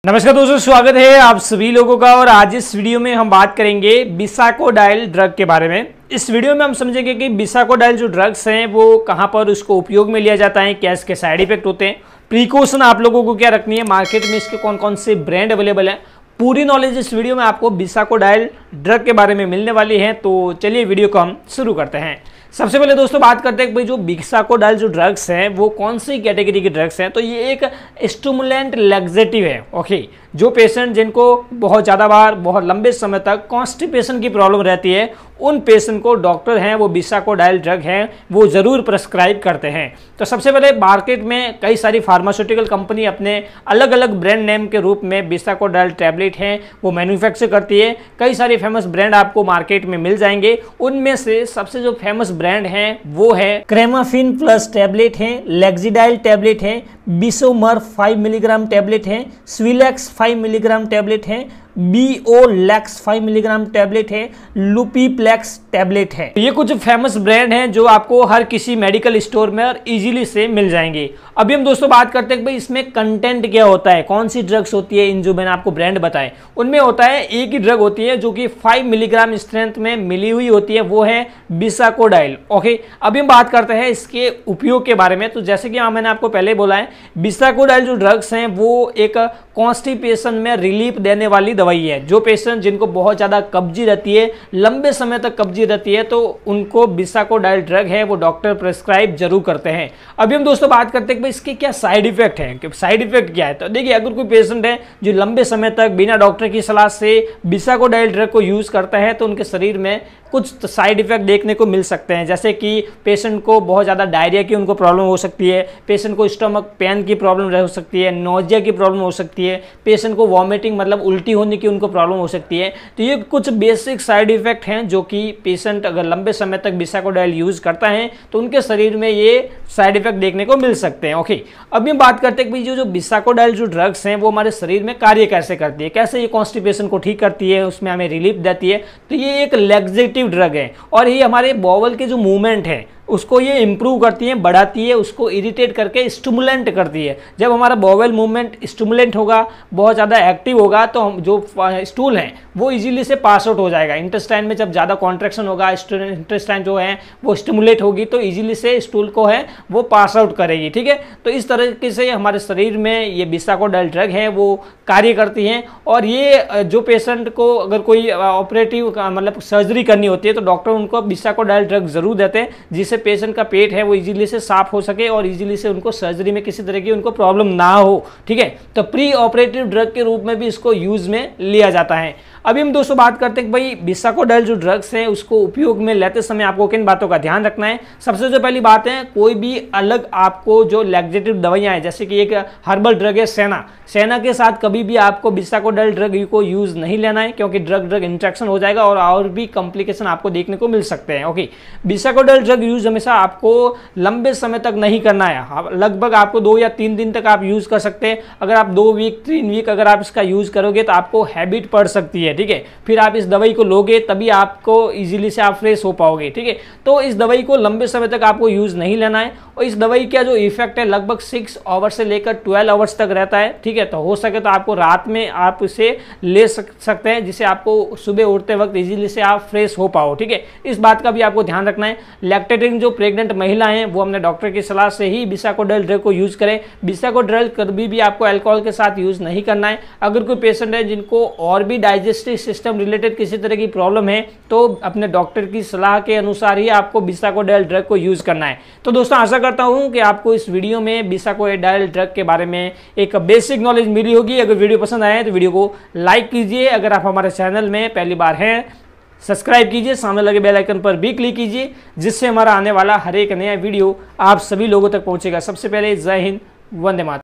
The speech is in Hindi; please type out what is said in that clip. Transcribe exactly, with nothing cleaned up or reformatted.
नमस्कार दोस्तों, स्वागत है आप सभी लोगों का। और आज इस वीडियो में हम बात करेंगे बिसाकोडाइल ड्रग के बारे में। इस वीडियो में हम समझेंगे कि बिसाकोडाइल जो ड्रग्स हैं वो कहां पर उसको उपयोग में लिया जाता है, क्या इसके साइड इफेक्ट होते हैं, प्रिकॉशन आप लोगों को क्या रखनी है, मार्केट में इसके कौन कौन से ब्रांड अवेलेबल है। पूरी नॉलेज इस वीडियो में आपको बिसाकोडाइल ड्रग के बारे में मिलने वाली है। तो चलिए वीडियो को हम शुरू करते हैं। सबसे पहले दोस्तों बात करते हैं कि भाई जो बिसाकोडाइल जो ड्रग्स हैं वो कौन सी कैटेगरी के ड्रग्स हैं। तो ये एक स्टिमुलेंट लैक्सेटिव है। ओके, जो पेशेंट जिनको बहुत ज़्यादा बार बहुत लंबे समय तक कॉन्स्टिपेशन की प्रॉब्लम रहती है, उन पेशेंट को डॉक्टर हैं वो बिसाकोडाइल ड्रग हैं वो ज़रूर प्रेस्क्राइब करते हैं। तो सबसे पहले मार्केट में कई सारी फार्मास्यूटिकल कंपनी अपने अलग अलग ब्रांड नेम के रूप में बिसाकोडाइल टैबलेट हैं वो मैन्युफैक्चर करती है। कई सारे फेमस ब्रांड आपको मार्केट में मिल जाएंगे। उनमें से सबसे जो फेमस ब्रांड हैं वो है क्रेमाफिन प्लस टैबलेट हैं, लेक्सिडाइल टैबलेट हैं, बिसोमर फाइव मिलीग्राम टैबलेट हैं, स्विलेक्स फाइव मिलीग्राम टैबलेट हैं, बीओलेक्स फाइव मिलीग्राम टैबलेट है, लुपीप्लेक्स टैबलेट है। ये कुछ फेमस ब्रांड हैं जो आपको हर किसी मेडिकल स्टोर में और इजीली से मिल जाएंगे। अभी हम दोस्तों बात करते हैं कि भाई इसमें कंटेंट क्या होता है, कौन सी ड्रग्स होती है। इन जो मैंने आपको ब्रांड बताए उनमें होता है एक ही ड्रग होती है जो कि फाइव मिलीग्राम स्ट्रेंथ में मिली हुई होती है, वो है बिसाकोडाइल। ओके, अभी हम बात करते हैं इसके उपयोग के बारे में। तो जैसे कि मैंने आपको पहले बोला है, बिसाकोडाइल जो ड्रग्स हैं वो एक कॉन्स्टिपेशन में रिलीफ देने वाली दवाई है। जो पेशेंट जिनको बहुत ज़्यादा कब्जी रहती है, लंबे समय तक कब्जी रहती है, तो उनको बिसाकोडाइल ड्रग है वो डॉक्टर प्रेस्क्राइब जरूर करते हैं। अभी हम दोस्तों बात करते हैं कि इसके क्या साइड इफेक्ट हैं, कि साइड इफेक्ट क्या है। तो देखिए, अगर कोई पेशेंट है जो लंबे समय तक बिना डॉक्टर की सलाह से बिसाकोडाइल ड्रग को यूज़ करता है तो उनके शरीर में कुछ साइड इफेक्ट देखने को मिल सकते हैं। जैसे कि पेशेंट को बहुत ज़्यादा डायरिया की उनको प्रॉब्लम हो सकती है, पेशेंट को स्टमक पेन की प्रॉब्लम रह सकती है, नोजिया की प्रॉब्लम हो सकती है, पेशेंट को वॉमिटिंग मतलब उल्टी होने की उनको प्रॉब्लम हो सकती है। तो ये कुछ बेसिक साइड इफेक्ट हैं जो कि पेशेंट अगर लंबे समय तक बिसाकोडाइल यूज़ करता है तो उनके शरीर में ये साइड इफेक्ट देखने को मिल सकते हैं। ओके, अभी हम बात करते हैं कि जो जो बिसाकोडाइल जो ड्रग्स हैं वो हमारे शरीर में कार्य कैसे करती है, कैसे ये कॉन्स्टिपेशन को ठीक करती है, उसमें हमें रिलीफ देती है। तो ये एक लैक्सेटिव ड्रग है और ये हमारे बॉवल के जो मूवमेंट है उसको ये इंप्रूव करती है, बढ़ाती है, उसको इरिटेट करके स्टिमुलेंट करती है। जब हमारा बॉवल मूवमेंट स्टिमुलेंट होगा, बहुत ज़्यादा एक्टिव होगा, तो हम जो स्टूल हैं वो इजीली से पास आउट हो जाएगा। इंटेस्टाइन में जब ज़्यादा कॉन्ट्रैक्शन होगा, इंटेस्टाइन जो है वो स्टिमुलेट होगी तो इजीली से स्टूल को है वो पास आउट करेगी। ठीक है, तो इस तरीके से हमारे शरीर में ये बिसाकोडाइल ड्रग है वो कार्य करती हैं। और ये जो पेशेंट को अगर कोई ऑपरेटिव मतलब सर्जरी करनी होती है तो डॉक्टर उनको बिसाकोडाइल ड्रग जरूर देते हैं, जिससे पेशेंट का पेट है वो इजीली से साफ हो सके और इजीली से उनको सर्जरी में किसी तरह की उनको प्रॉब्लम ना हो। ठीक है, तो प्री ऑपरेटिव ड्रग के रूप में भी इसको यूज में लिया जाता है। अभी हम दोस्तों बात करते हैं कि भाई बिसाकोडाइल जो ड्रग्स हैं उसको उपयोग में लेते समय आपको किन बातों का ध्यान रखना है। सबसे जो पहली बात है, कोई भी अलग आपको जो लैक्सेटिव दवाइयां हैं, जैसे कि एक हर्बल ड्रग है सेना, सेना के साथ कभी भी आपको बिसाकोडाइल ड्रग को यूज नहीं लेना है, क्योंकि ड्रग ड्रग इंट्रैक्शन हो जाएगा और और भी कॉम्प्लिकेशन आपको देखने को मिल सकते हैं। ओके, बिसाकोडाइल ड्रग यूज हमेशा आपको लंबे समय तक नहीं करना है। लगभग आपको दो या तीन दिन तक आप यूज कर सकते हैं। अगर आप दो वीक तीन वीक अगर आप इसका यूज करोगे तो आपको हैबिट पड़ सकती है। ठीक है, फिर आप इस दवाई को लोगे तभी आपको इजीली से आप फ्रेश हो पाओगे। ठीक है, तो इस दवाई को लंबे समय तक आपको यूज नहीं लेना है। और इस दवाई का जो इफेक्ट है लगभग सिक्स आवर्स से लेकर ट्वेल्व आवर्स तक रहता है। ठीक है, तो हो सके तो आपको रात में आप इसे ले सकते हैं, जिससे आपको सुबह उठते वक्त इजीली से आप फ्रेश हो पाओ। ठीक है, इस बात का भी आपको ध्यान रखना है। लैक्टेटिंग जो प्रेग्नेंट महिला हैं वो हमने डॉक्टर की सलाह से ही बिसाकोडाइल ड्रग को यूज करें। बिसाकोडाइल कभी भी आपको अल्कोहल के साथ यूज नहीं करना है। अगर कोई पेशेंट है जिनको और भी डाइजेस्टिव सिस्टम रिलेटेड किसी तरह की प्रॉब्लम है तो अपने डॉक्टर की सलाह के अनुसार ही आपको बिसाकोडाइल ड्रग को यूज करना है। तो दोस्तों आशा करता हूं कि आपको इस वीडियो में बिसाकोडाइल ड्रग के बारे में एक बेसिक नॉलेज मिली होगी। अगर वीडियो पसंद आए तो वीडियो को लाइक कीजिए। अगर आप हमारे चैनल में पहली बार हैं सब्सक्राइब कीजिए, सामने लगे बेल आइकन पर भी क्लिक कीजिए, जिससे हमारा आने वाला हर एक नया वीडियो आप सभी लोगों तक पहुंचेगा सबसे पहले। जय हिंद, वंदे मातरम।